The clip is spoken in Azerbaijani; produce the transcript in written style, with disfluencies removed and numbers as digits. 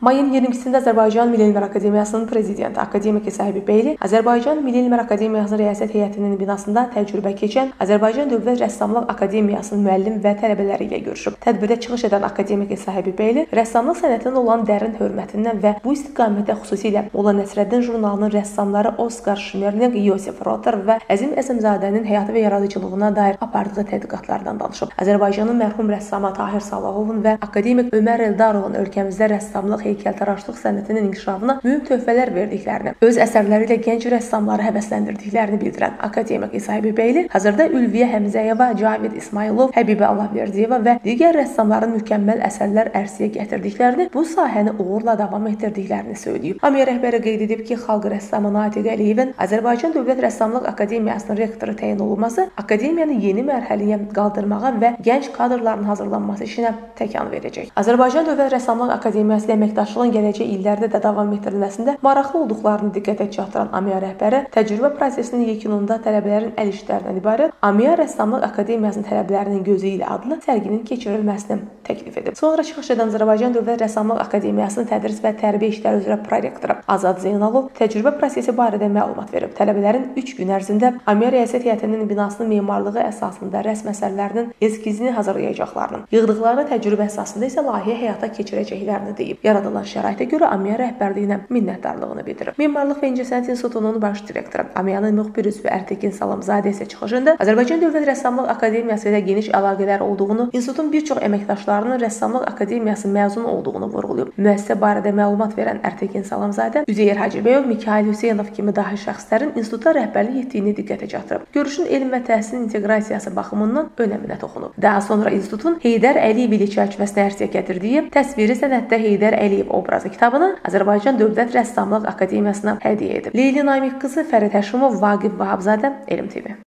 Mayın 22-sində Azərbaycan Milli Elmlər Akademiyasının prezidenti akademik İsa Həbibbəyli Azərbaycan Milli Elmlər Akademiyasının rəiyyət heyətinin binasında təcrübə keçən Azərbaycan Dövlət Rəssamlıq Akademiyasının müəllim və tələbələri ilə görüşüb. Tədbirdə çıxış edən akademik İsa Həbibbəyli rəssamlıq sənətinə olan dərin hörmətindən və bu istiqamətdə xüsusilə Molla Nəsrəddin jurnalının rəssamları Oskar Şmerling, Yosef Rotter və Əzim Əzimzadənin həyatı və yaradıcılığına dair apardığı tədqiqatlardan danışıb. Azərbaycanın mərhum rəssamı Tahir Salahovun və akademik Ömər Eldarovun ölkəmizdə rəssamlıq, heykəltaraşlıq sənətinin inkişafına mühüm töhfələr verdiklərini, öz əsərləri ilə gənc rəssamları həvəsləndirdiklərini bildirən akademik İsa Həbibbəyli hazırda Ülviyə Həmzəyeva, Cavid İsmailov, Həbibə Allahverdiyeva və digər rəssamların mükəmməl əsərlər ərsəyə gətirdiklərini, bu sahəni uğurla davam etdirdiklərini söyləyib. Hamiyə rəhbəri qeyd edib ki, xalq rəssamı Natiq Əliyevin Azərbaycan Dövlət Rəssamlıq Akademiyasının rektoru təyin olunması akademiyanı yeni mərhələyə qaldırmağa və gənc kadrların hazırlanması işinə təkan verəcək. Azərbaycan Dövlət Rəssamlıq Akademiyası ilə əməkdaşlığın gələcək illərdə də davam etdirilməsində maraqlı olduqlarını diqqətə çatdıran Amiya rəhbəri təcrübə prosesinin yekununda tələbələrin əl işlərindən ibarət Amiya Rəssamlıq Akademiyasının tələbələrinin gözü ilə adlı sərginin keçirilməsini təklif edib. Sonra çıxış edən Azərbaycan Dövlət Rəssamlıq Akademiyasının tədris və tərbiyə işləri üzrə prorektoru Azad Zeynalov təcrübə prosesi barədə məlumat verib. Tələbələrin 3 gün ərzində Amiya rəiyyət heyətinin binasının memarlığı əsasında rəsm əsərlərinin eskizini hazırlayacaqlarını, yığdıqları təcrübə əsasında isə layihə həyata keçirəcəklərini deyib. Yaradılan şəraitə görə Amiya rəhbərliyinə minnətdarlığını bildirib. Memarlıq və İncəsənət İnstitutunun baş direktoru, Amiyanın müxbir üzvü Ərtekin Salamzadə isə çıxışında Azərbaycan Dövlət Rəssamlıq Akademiyası ilə geniş əlaqələr olduğunu, institutun bir çox əməkdaşlarının Rəssamlıq Akademiyası məzunu olduğunu vurğulayıb. Müəssisə barədə məlumat verən Ərtekin Salamzadə, Üzeyir Hacıbəyov, Mikayıl Hüseynov kimi dahi şəxslərin instituta rəhbərlik etdiyini diqqətə çatdırıb. Görüşün elm və təhsilin inteqrasiyası baxımından önəminə toxunub. Daha sonra institutun Heydər Əliyev ili çərçivəsində ərsəyə gətirdiyi Təsviri sənətdə Heydər Əliyev obrazı kitabını Azərbaycan Dövlət Rəssamlıq Akademiyasına hədiyyə edib. Leyli Namiq qızı Fərid Həşimov, Vaqif Vahabzadə, Elm TV.